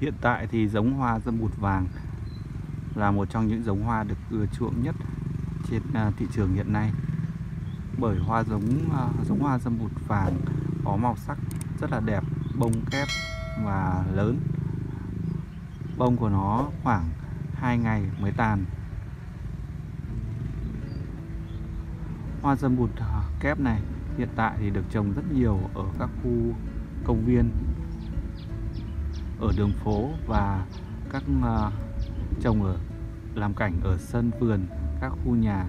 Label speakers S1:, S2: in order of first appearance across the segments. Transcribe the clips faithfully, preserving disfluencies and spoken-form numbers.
S1: Hiện tại thì giống hoa dâm bụt vàng là một trong những giống hoa được ưa chuộng nhất trên thị trường hiện nay. Bởi hoa giống giống hoa dâm bụt vàng có màu sắc rất là đẹp, bông kép và lớn. Bông của nó khoảng hai ngày mới tàn. Hoa dâm bụt kép này hiện tại thì được trồng rất nhiều ở các khu công viên, ở đường phố và các uh, trồng ở làm cảnh ở sân vườn, các khu nhà.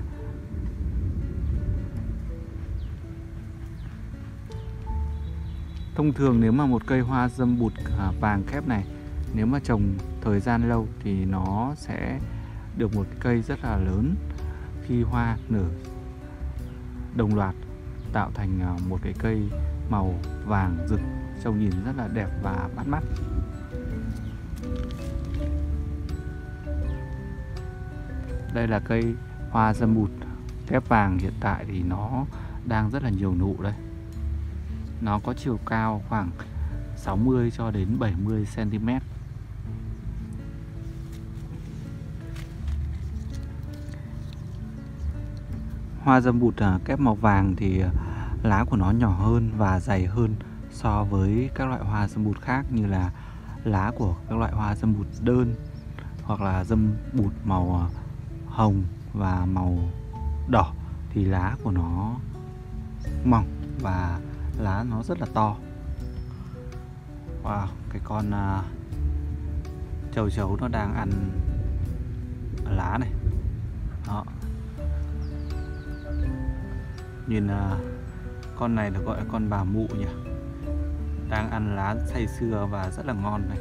S1: Thông thường nếu mà một cây hoa dâm bụt vàng kép này, nếu mà trồng thời gian lâu thì nó sẽ được một cây rất là lớn. Khi hoa nở đồng loạt tạo thành một cái cây màu vàng rực, trông nhìn rất là đẹp và bắt mắt. Đây là cây hoa dâm bụt kép vàng, hiện tại thì nó đang rất là nhiều nụ đây. Nó có chiều cao khoảng sáu mươi cho đến bảy mươi xăng ti mét. Hoa dâm bụt kép màu vàng thì lá của nó nhỏ hơn và dày hơn so với các loại hoa dâm bụt khác, như là lá của các loại hoa dâm bụt đơn hoặc là dâm bụt màu hồng và màu đỏ thì lá của nó mỏng và lá nó rất là to. Wow, cái con uh, trâu chấu nó đang ăn lá này. Đó. Nhìn uh, con này được gọi là con bà mụ nhỉ, đang ăn lá say sưa và rất là ngon này.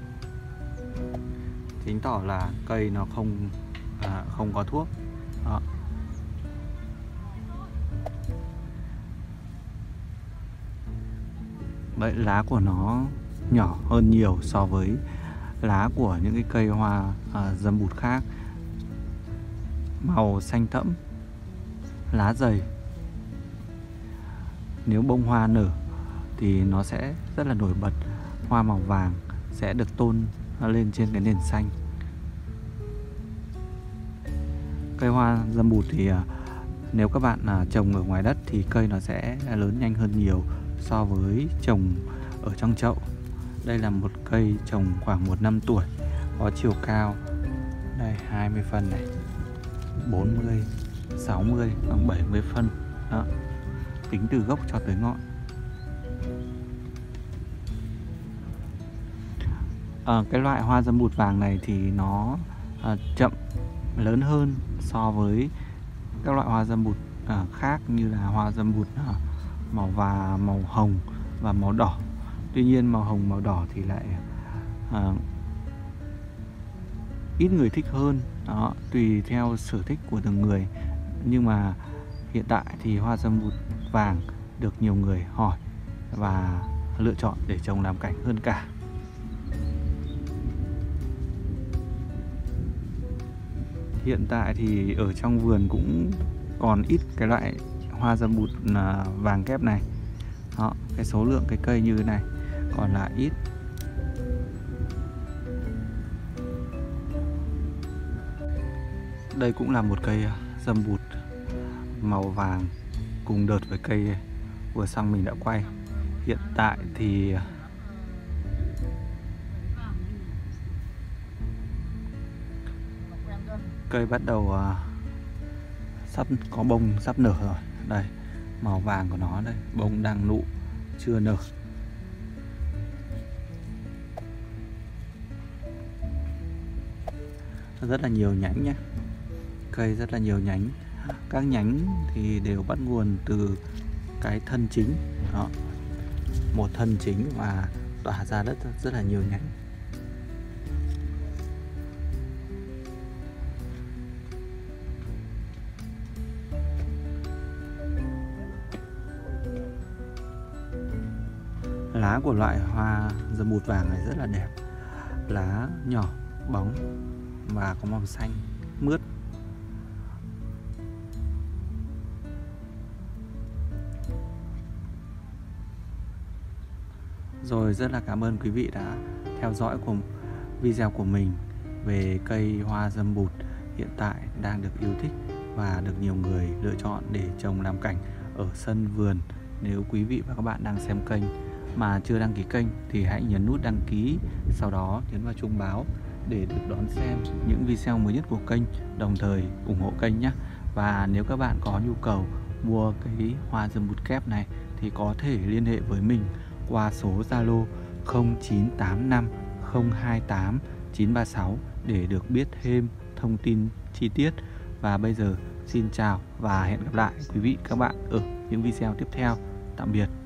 S1: Chứng tỏ là cây nó không à, không có thuốc. Đó. Vậy lá của nó nhỏ hơn nhiều so với lá của những cái cây hoa à, dâm bụt khác. Màu xanh thẫm, lá dày. Nếu bông hoa nở thì nó sẽ rất là nổi bật. Hoa màu vàng sẽ được tôn lên trên cái nền xanh. Cây hoa dâm bụt thì nếu các bạn trồng ở ngoài đất thì cây nó sẽ lớn nhanh hơn nhiều so với trồng ở trong chậu. Đây là một cây trồng khoảng một năm tuổi, có chiều cao đây hai mươi phân này, bốn mươi, sáu mươi, khoảng bảy mươi phân. Đó. Tính từ gốc cho tới ngọn. À, cái loại hoa dâm bụt vàng này thì nó à, chậm lớn hơn so với các loại hoa dâm bụt à, khác, như là hoa dâm bụt à, màu và màu hồng và màu đỏ. Tuy nhiên màu hồng màu đỏ thì lại à, ít người thích hơn. Đó, tùy theo sở thích của từng người. Nhưng mà hiện tại thì hoa dâm bụt vàng được nhiều người hỏi và lựa chọn để trồng làm cảnh hơn cả. Hiện tại thì ở trong vườn cũng còn ít cái loại hoa dâm bụt vàng kép này. Đó, cái số lượng cái cây như thế này còn là ít. Đây cũng là một cây dâm bụt màu vàng cùng đợt với cây vừa xong mình đã quay. Hiện tại thì cây bắt đầu uh, sắp có bông, sắp nở rồi. Đây, màu vàng của nó đây, bông đang nụ, chưa nở. Rất là nhiều nhánh nhé. Cây rất là nhiều nhánh. Các nhánh thì đều bắt nguồn từ cái thân chính. Đó. Một thân chính và tỏa ra rất rất là nhiều nhánh. Lá của loại hoa dâm bụt vàng này rất là đẹp. Lá nhỏ, bóng và có màu xanh mướt. Rồi, rất là cảm ơn quý vị đã theo dõi cùng video của mình về cây hoa dâm bụt hiện tại đang được yêu thích và được nhiều người lựa chọn để trồng làm cảnh ở sân vườn. Nếu quý vị và các bạn đang xem kênh mà chưa đăng ký kênh thì hãy nhấn nút đăng ký, sau đó nhấn vào chuông báo để được đón xem những video mới nhất của kênh, đồng thời ủng hộ kênh nhé. Và nếu các bạn có nhu cầu mua cái hoa dâm bụt kép này thì có thể liên hệ với mình qua số Zalo không chín tám năm không hai tám chín ba sáu để được biết thêm thông tin chi tiết. Và bây giờ xin chào và hẹn gặp lại quý vị các bạn ở những video tiếp theo. Tạm biệt.